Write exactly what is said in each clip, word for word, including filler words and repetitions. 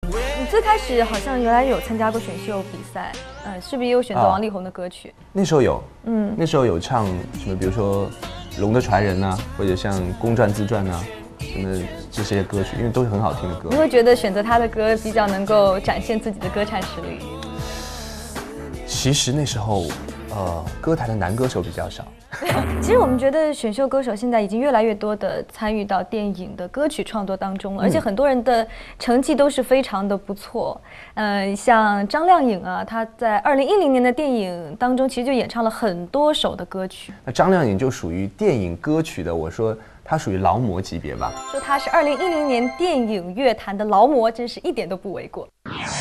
你最开始好像原来有参加过选秀比赛，嗯，是不是也有选择王力宏的歌曲？啊、 那时候有，嗯，那时候有唱什么，比如说《龙的传人》呐，或者像《公传自传》呐，什么这些歌曲，因为都是很好听的歌。 你会觉得选择他的歌比较能够展现自己的歌唱实力？ 其实那时候，呃，歌坛的男歌手比较少。 其实我们觉得选秀歌手现在已经越来越多的参与到电影的歌曲创作当中了，而且很多人的成绩都是非常的不错。呃，像张靓颖啊，她在二零一零年的电影当中，其实就演唱了很多首的歌曲。 那张靓颖就属于电影歌曲的，我说她属于劳模级别吧。 说她是二零一零年电影乐坛的劳模，真是一点都不为过。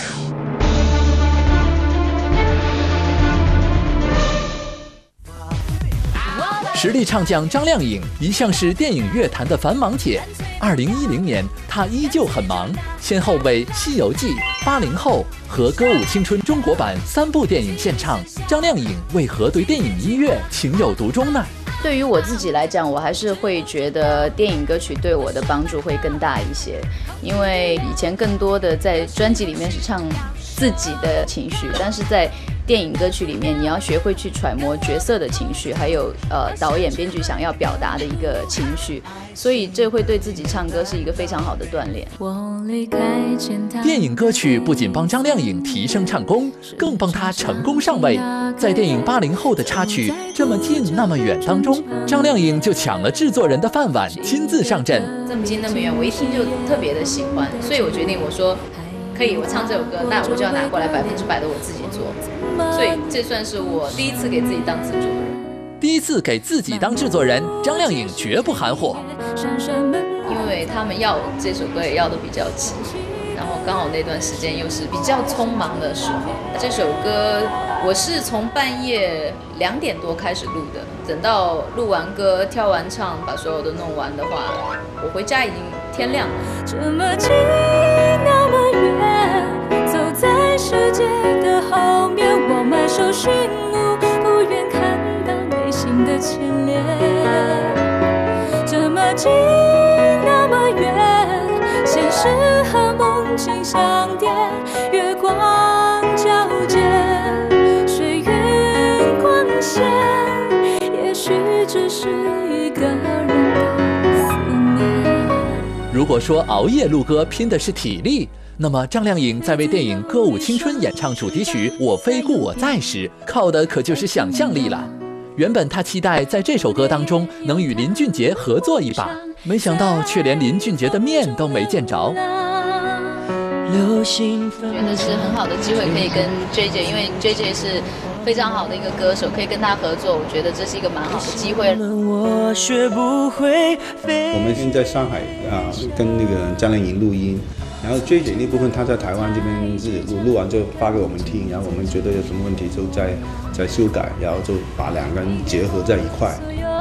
实力唱将张靓颖一向是电影乐坛的繁忙姐。二零一零年，她依旧很忙，先后为《西游记》、《八零后》和《歌舞青春》中国版三部电影献唱。张靓颖为何对电影音乐情有独钟呢？ 对于我自己来讲，我还是会觉得电影歌曲对我的帮助会更大一些，因为以前更多的在专辑里面是唱自己的情绪，但是在电影歌曲里面，你要学会去揣摩角色的情绪，还有呃导演编剧想要表达的一个情绪，所以这会对自己唱歌是一个非常好的锻炼。 电影歌曲不仅帮张靓颖提升唱功，更帮她成功上位。在电影《八零后》的插曲《这么近那么远》当中，张靓颖就抢了制作人的饭碗，亲自上阵。 这么近那么远，我一听就特别的喜欢，所以我决定我说。可以，我唱这首歌，那我就要拿过来百分之百的我自己做，所以这算是我第一次给自己当制作人。 第一次给自己当制作人，张靓颖绝不含糊， 因为他们要这首歌也要的比较急，然后刚好那段时间又是比较匆忙的时候。这首歌我是从半夜两点多开始录的，等到录完歌、跳完唱，把所有的弄完的话，我回家已经天亮了。这么近那么远，走在世界的后面，我迈首寻路，不愿看到内心的牵连。这么近那么远，现实和梦境相叠，月光交界，水云光线，也许只是一个人的思念。 如果说熬夜录歌拼的是体力，那么张靓颖在为电影《歌舞青春》演唱主题曲《我非故我在》时，靠的可就是想象力了。原本她期待在这首歌当中能与林俊杰合作一把，没想到却连林俊杰的面都没见着。 我觉得是很好的机会可以跟 J J， 因为 J J 是非常好的一个歌手，可以跟他合作，我觉得这是一个蛮好的机会。 我学不会飞。我们现在在上海啊，跟那个张靓颖录音，然后 J J 那部分他在台湾这边自己录，录完就发给我们听，然后我们觉得有什么问题就再再修改，然后就把两个人结合在一块。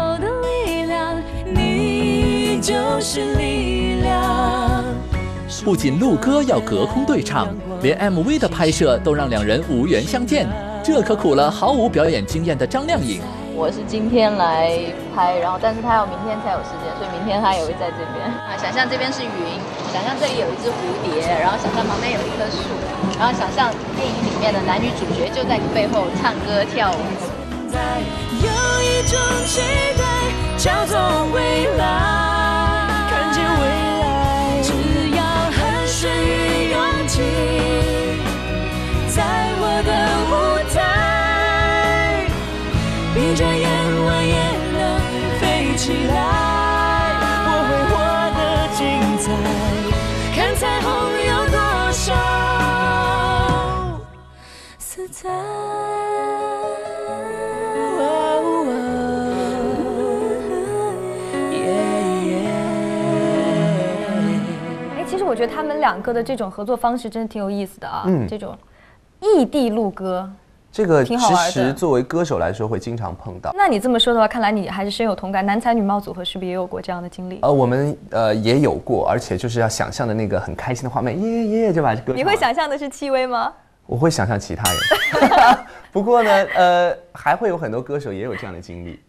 你就是力量。 不仅录歌要隔空对唱，连 M V 的拍摄都让两人无缘相见，这可苦了毫无表演经验的张靓颖。 我是今天来拍，然后但是他要明天才有时间，所以明天他也会在这边。啊，想象这边是云，想象这里有一只蝴蝶，然后想象旁边有一棵树，然后想象电影里面的男女主角就在你背后唱歌跳舞。有一种期待叫做未来，看见未来，只要汗水与勇气，在我的舞台，闭着眼我也能飞起来，我会活得精彩，看彩虹有多少色彩。 我觉得他们两个的这种合作方式真的挺有意思的啊，嗯，这种异地录歌， 这个其实作为歌手来说会经常碰到。 那你这么说的话，看来你还是深有同感。男才女貌组合是不是也有过这样的经历？ 呃，我们呃也有过，而且就是要想象的那个很开心的画面，耶耶就把歌。 你会想象的是戚薇吗？ 我会想象其他人，不过呢，呃，还会有很多歌手也有这样的经历。